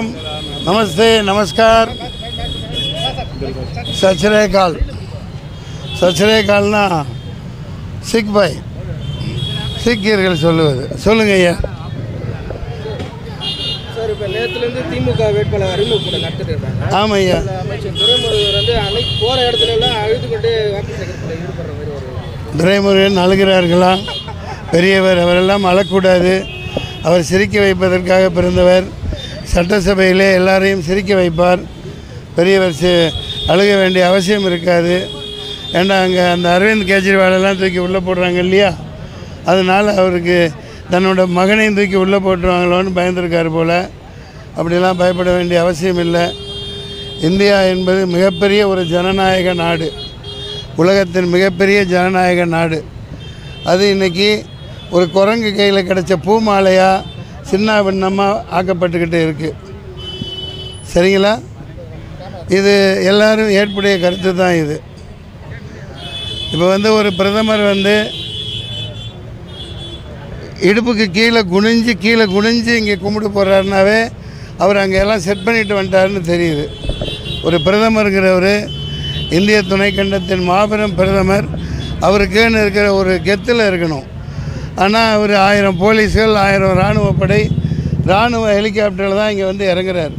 वणक्कम नमस्ते नमस्कार सत श्री अकाल ना सिख भाई சீக்கியர்கள் சொல்லுவது சொல்லுங்க ஐயா. சார் இப்போ நேற்றுலேருந்து திமுக வேட்பாளர் அறிமுகப்பட நடத்திட்டு ஆமாம் ஐயா. அமைச்சர் துரைமுருகன் வந்து அன்னைக்கு போகிற இடத்துலலாம் அழுது கொண்டு வாக்கு சேகரிப்பில் ஈடுபடுற மாதிரி ஒரு துரைமுருகன் அழுகிறார்களா? பெரியவர், அவரெல்லாம் அழக்கூடாது. அவர் சிரிக்க வைப்பதற்காக பிறந்தவர். சட்டசபையிலே எல்லாரையும் சிரிக்க வைப்பார். பெரியவர் அழுக வேண்டிய அவசியம் இருக்காது. ஏன்னா அங்கே அந்த அரவிந்த் கெஜ்ரிவாலெல்லாம் தூக்கி உள்ளே போடுறாங்க இல்லையா, அதனால் அவருக்கு தன்னோட மகனையும் தூக்கி உள்ளே போட்டுருவாங்களோன்னு பயந்துருக்கார் போல். அப்படிலாம் பயப்பட வேண்டிய அவசியம் இல்லை. இந்தியா என்பது மிகப்பெரிய ஒரு ஜனநாயக நாடு, உலகத்தின் மிகப்பெரிய ஜனநாயக நாடு. அது இன்றைக்கி ஒரு குரங்கு கையில் கிடச்ச பூ மாலையாக சின்ன பின்னமாக ஆக்கப்பட்டுக்கிட்டு இருக்குது. சரிங்களா? இது எல்லோரும் ஏற்புடைய கருத்து தான். இது இப்போ ஒரு பிரதமர் இடுப்புக்கு கீழே குனிஞ்சு இங்கே கும்பிட்டு போகிறாருனாவே அவர் அங்கே எல்லாம் செட் பண்ணிட்டு வந்துட்டாருன்னு தெரியுது. ஒரு பிரதமருங்கிறவர் இந்திய துணைக்கண்டத்தின் மாபெரும் பிரதமர். அவருக்குன்னு இருக்கிற ஒரு கெத்தில் இருக்கணும். ஆனால் அவர் 1000 போலீஸ்கள், 1000 இராணுவப்படை, இராணுவ ஹெலிகாப்டரில் தான் இங்கே இறங்குறார்.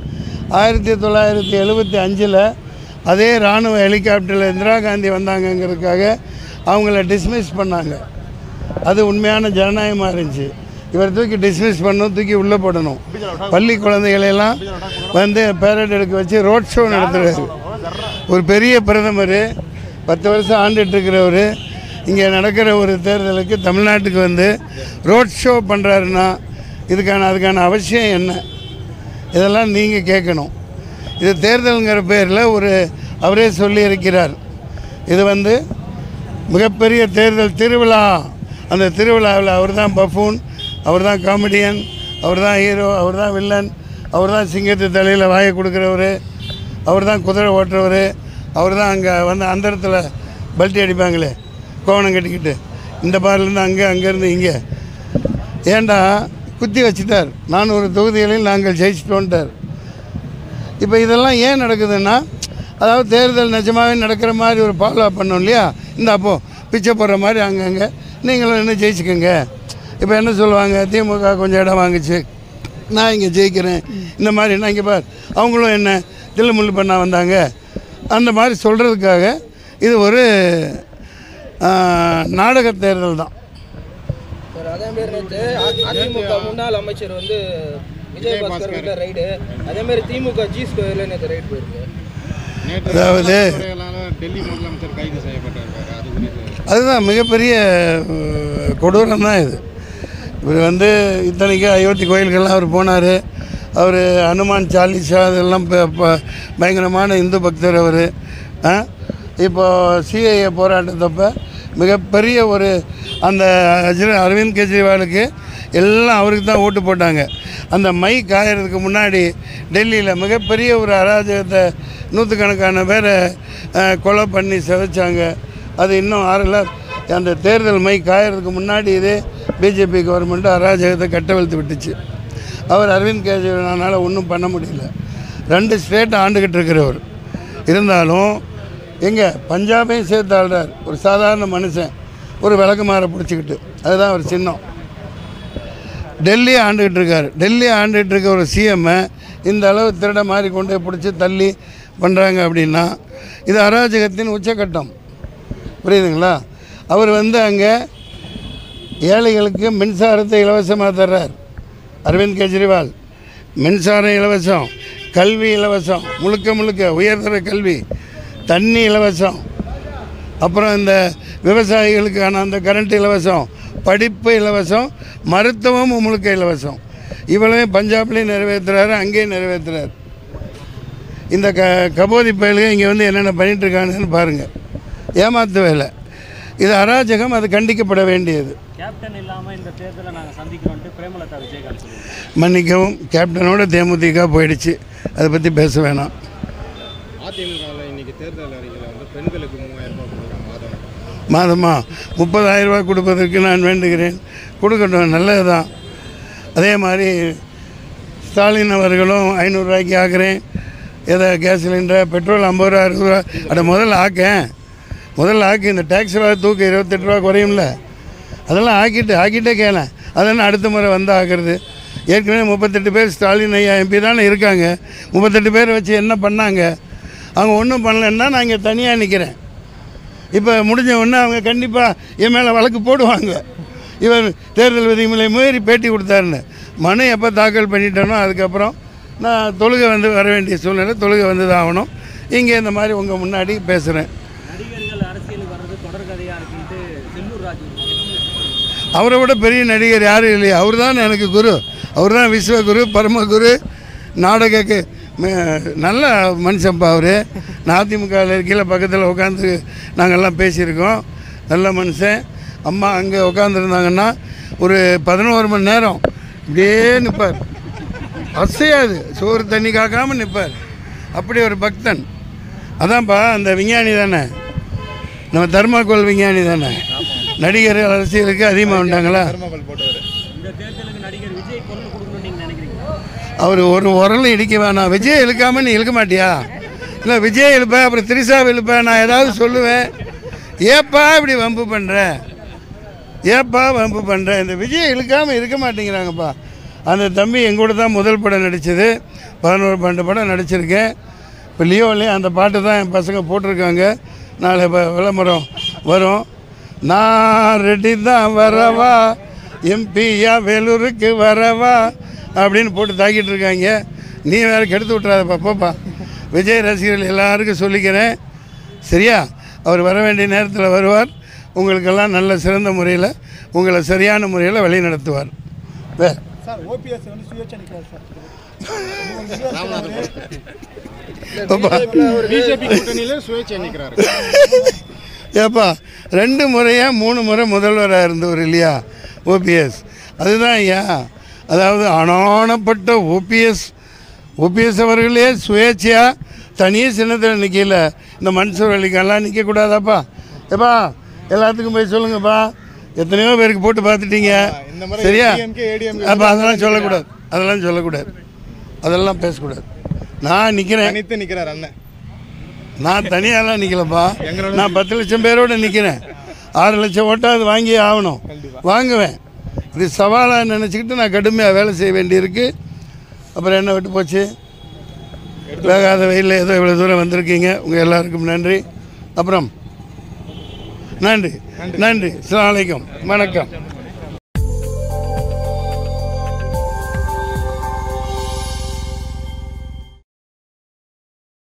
1975 அதே இராணுவ ஹெலிகாப்டரில் இந்திரா காந்தி வந்தாங்கங்கிறதுக்காக அவங்கள டிஸ்மிஸ் பண்ணாங்க. அது உண்மையான ஜனநாயகமாக இருந்துச்சு. இவர் தூக்கி டிஸ்மிஸ் பண்ணணும், தூக்கி உள்ளே போடணும். பள்ளி குழந்தைகளெல்லாம் பேரட் எடுக்க வச்சு ரோட் ஷோ நடத்துகிறார். ஒரு பெரிய பிரதமர் 10 வருஷம் ஆண்டுட்டுருக்கிறவர் இங்கே நடக்கிற ஒரு தேர்தலுக்கு தமிழ்நாட்டுக்கு ரோட் ஷோ பண்ணுறாருன்னா அதுக்கான அவசியம் என்ன? இதெல்லாம் நீங்கள் கேட்கணும். இது தேர்தலுங்கிற பேரில் அவரே சொல்லியிருக்கிறார். இது மிகப்பெரிய தேர்தல் திருவிழா. அந்த திருவிழாவில் அவர் தான் பஃபூன், அவர் தான் காமெடியன், அவர் தான் ஹீரோ, அவர் தான் வில்லன், அவர் தான் சிங்கத்து தலையில் வாயை கொடுக்குறவர், அவர் தான் குதிரை ஓட்டுறவர், அவர் தான் அங்கே அந்த இடத்துல பல்ட்டி அடிப்பாங்களே கோவணம் கட்டிக்கிட்டு, இந்த பார்லேருந்து அங்கேருந்து இங்கே ஏண்டா குத்தி வச்சுட்டார். 400 தொகுதிகளில் நாங்கள் ஜெயிச்சிட்டோன்ட்டார். இப்போ இதெல்லாம் ஏன் நடக்குதுன்னா, அதாவது தேர்தல் நிஜமாகவே நடக்கிற மாதிரி ஒரு ஃபாலோ பண்ணோம் இல்லையா. இந்த அப்போது பிச்சை போடுற மாதிரி அங்கங்கே நீங்களும் என்ன ஜெயிச்சுக்கோங்க. இப்போ என்ன சொல்லுவாங்க, திமுக கொஞ்சம் இடம் வாங்குச்சு, நான் இங்கே ஜெயிக்கிறேன், இந்த மாதிரி என்ன இங்கே பார் அவங்களும் என்ன தில்லு முள்ளு பண்ண வந்தாங்க, அந்த மாதிரி சொல்கிறதுக்காக இது ஒரு நாடக தேர்தல் தான். அதேமாரி அதிமுக முன்னாள் அமைச்சர் விஜயபாஸ்கர் வீட்டில் ரைடு, அதேமாதிரி திமுக ஜி ஸ்கொயரில் நேற்று ரைடு போயிருக்கு. அதாவது டெல்லி முதலமைச்சர் கைது செய்யப்பட்டிருக்காரு. அதுதான் மிகப்பெரிய கொடூரம் தான் இது. இவர் இத்தனைக்கு அயோத்தி கோயில்கள்லாம் அவர் போனார். அவர் ஹனுமான் சாலிசா அதெல்லாம் பயங்கரமான இந்து பக்தர் அவர். இப்போது சிஐஏ போராட்டத்தப்போ மிகப்பெரிய ஒரு அந்த அரவிந்த் கெஜ்ரிவாலுக்கு எல்லாம் அவருக்கு தான் ஓட்டு போட்டாங்க. அந்த மை காயறதுக்கு முன்னாடி டெல்லியில் மிகப்பெரிய ஒரு அராஜகத்தை நூற்றுக்கணக்கான பேரை கொலை பண்ணி சிதைச்சாங்க. அது இன்னும் ஆறல. அந்த தேர்தல் மை காயறதுக்கு முன்னாடி இதே பிஜேபி கவர்மெண்ட்டு அராஜகத்தை கட்டவிழ்த்து விட்டுச்சு. அவர் அரவிந்த் கெஜ்ரிவாலால் ஒன்றும் பண்ண முடியல. 2 ஸ்டேட்டை ஆண்டுக்கிட்டு இருக்கிறவர் இருந்தாலும் எங்கே பஞ்சாபையும் சேர்த்து ஆள்றார். ஒரு சாதாரண மனுஷன் ஒரு விளக்கு மாற பிடிச்சிக்கிட்டு, அதுதான் ஒரு சின்னம். டெல்லியை ஆண்டுக்கிட்டு இருக்கார். டெல்லியை ஆண்டுகிட்டு இருக்க ஒரு சிஎம்மை இந்த அளவு திருட மாதிரி கொண்டு பிடிச்சி தள்ளி பண்ணுறாங்க அப்படின்னா இது அராஜகத்தின் உச்சக்கட்டம். புரியுதுங்களா? அவர் அங்கே ஏழைகளுக்கு மின்சாரத்தை இலவசமாக தர்றார் அரவிந்த் கெஜ்ரிவால். மின்சாரம் இலவசம், கல்வி இலவசம், முழுக்க உயர்தர கல்வி, தண்ணி இலவசம், அப்புறம் இந்த விவசாயிகளுக்கான அந்த கரண்ட் இலவசம், படிப்பு இலவசம், மருத்துவம் முழுக்க இலவசம். இவ்வளவு பஞ்சாப்லேயும் நிறைவேற்றுறாரு, அங்கேயும் நிறைவேற்றுறாரு. இந்த கபோதி பயலுங்க இங்கே என்னென்ன பண்ணிகிட்ருக்காங்கன்னு பாருங்கள். ஏமாத்து வேலை. இது அராஜகம். அது கண்டிக்கப்பட வேண்டியது. கேப்டன் இல்லாமல் இந்த தேர்தலை நாங்கள் சந்திக்கிறோன்ட்டு பிரேமலதா விஜயகாந்த் மன்னிக்கவும், கேப்டனோட தேமுதிக போயிடுச்சு. அதை பற்றி பேச வேணாம். அதிமுகவில் இன்றைக்கி தேர்தல் அறிக்கையில் பெண்களுக்கு 3000 ரூபாய் கொடுக்குறாங்க மாதமா 30,000 ரூபாய் கொடுப்பதற்கு நான் வேண்டுகிறேன். கொடுக்கட்டும், நல்லது தான். அதே மாதிரி ஸ்டாலின் அவர்களும் 500 ரூபாய்க்கு ஆக்குறேன், ஏதோ கேஸ் சிலிண்டர், பெட்ரோல் 50 ரூபா 60 ரூபா, அதை முதல்ல ஆக்கு. இந்த டேக்ஸ் ரூபா தூக்கு 28 ரூபா குறையும்ல, அதெல்லாம் ஆக்கிட்டே கேளேன். அதெல்லாம் அடுத்த முறை வந்து ஆக்குறது. ஏற்கனவே 38 பேர் ஸ்டாலின் ஐயா MP தானே இருக்காங்க. 38 பேர் வச்சு என்ன பண்ணாங்க? அவங்க ஒன்றும் பண்ணலைன்னா நான் இங்கே தனியாக நிற்கிறேன். இப்போ முடிஞ்ச உடனே அவங்க கண்டிப்பாக என் மேலே வழக்கு போடுவாங்க. இவர் தேர்தல் விதிமுறை மீறி பேட்டி கொடுத்தாருன்னு மனு எப்போ தாக்கல் பண்ணிட்டேனோ அதுக்கப்புறம் நான் தொழுகை வந்து வர வேண்டிய சூழ்நிலை, தொழுகை வந்து தான் ஆகணும். இங்கே இந்த மாதிரி உங்கள் முன்னாடி பேசுகிறேன். நடிகர்கள் அரசியலுக்கு வர்றது தொடர்கதையாக இருக்குன்ட்டு செல்லூர் ராஜு அவரை விட பெரிய நடிகர் யாரும் இல்லையா? அவர் தான் எனக்கு குரு, அவர் தான் விஸ்வகுரு, பரமகுரு, நாடகக்கு நல்ல மனுஷன்ப்பா அவர். அதிமுகவில் இருக்கையில் பக்கத்தில் உட்காந்து நாங்கள்லாம் பேசியிருக்கோம். நல்ல மனுஷன். அம்மா அங்கே உட்காந்துருந்தாங்கன்னா ஒரு 11 மணி நேரம் இப்படியே நிற்பார், அசையாது, சோறு தண்ணி காக்காமல் நிற்பார். அப்படி ஒரு பக்தன். அதான்ப்பா அந்த விஞ்ஞானி தானே, நம்ம தர்மாக்கோல் விஞ்ஞானி தானே. நடிகர் அரசியலுக்கு அதிகமாக வந்தாங்களா? இந்த தேர்தலுக்கு நடிகர் விஜய் குரல் கொடுக்கணும்னு நீங்கள் நினைக்கிறீங்களா? அவர் ஒரு உரலும் இடிக்க வேணாம். விஜய் இழுக்காமல் நீ இழுக்க மாட்டியா? இல்லை விஜய் இழுப்பேன், அப்புறம் திரிசா இழுப்பேன், நான் ஏதாவது சொல்லுவேன். ஏப்பா இப்படி வம்பு பண்ணுறேன், இந்த விஜய் இழுக்காமல் இருக்க மாட்டேங்கிறாங்கப்பா. அந்த தம்பி எங்கூட தான் முதல் படம் நடித்தது, 11-12 படம் நடிச்சிருக்கேன். இப்போ லியோலையும் அந்த பாட்டு தான் என் பசங்க போட்டிருக்காங்க. நாளை விளம்பரம் வரும். நான் ரெடி தான் வரவா, எம்பியா வேலூருக்கு வரவா அப்படின்னு போட்டு தாக்கிட்டு இருக்காங்க. நீ வேறு கெடுத்து விட்றாதப்பா, போப்பா. விஜய் ரசிகர்கள் எல்லாருக்கும் சொல்லிக்கிறேன், சரியா? அவர் வர வேண்டிய நேரத்தில் வருவார். உங்களுக்கெல்லாம் நல்ல சிறந்த முறையில் உங்களை சரியான முறையில் வழி நடத்துவார். வேறு ஏப்பா 2 முறையா 3 முறை முதல்வராக இருந்தவர் இல்லையா ஓபிஎஸ்? அதுதான் ஐயா. அதாவது ஆனானப்பட்ட ஓபிஎஸ் அவர்களே சுயேட்சையாக தனியே சின்னத்தில் நிற்கல. இந்த மன்சூர் அலிக்கெல்லாம் நிற்கக்கூடாதாப்பா? ஏப்பா எல்லாத்துக்கும் போய் சொல்லுங்கப்பா. எத்தனையோ பேருக்கு போட்டு பார்த்துட்டீங்க, சரியா? அப்போ அதெல்லாம் சொல்லக்கூடாது, அதெல்லாம் பேசக்கூடாது. நான் நிற்கிறேன், அண்ணன். நான் தனியாலாம் நிற்கலப்பா. நான் 10 லட்சம் பேரோடு நிற்கிறேன். 6 லட்சம் ஓட்டாவது வாங்கி ஆகணும், வாங்குவேன். இது சவாலாக நினச்சிக்கிட்டு நான் கடுமையாக வேலை செய்ய வேண்டியிருக்கு. அப்புறம் என்ன விட்டு போச்சு, வேகாத வெயிலில் ஏதோ இவ்வளோ தூரம் வந்திருக்கீங்க. உங்கள் எல்லாருக்கும் நன்றி. அப்புறம் நன்றி. அஸ்ஸலாமு அலைக்கும், வணக்கம்.